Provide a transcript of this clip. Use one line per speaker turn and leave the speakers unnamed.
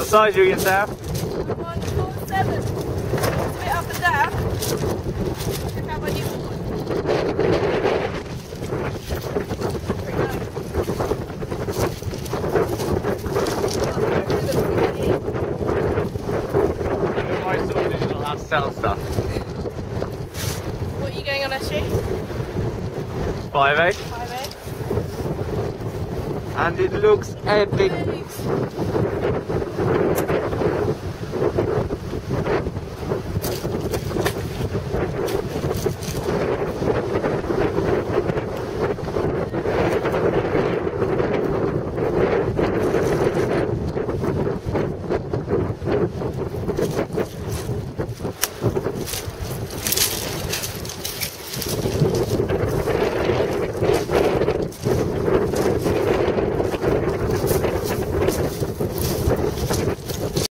size are you in, Sam?
147. It's a bit up and down. Check out my new one.
My sort of digital have to sell stuff.
What are you going on, SG?
5'8".
5'8".
And it looks epic.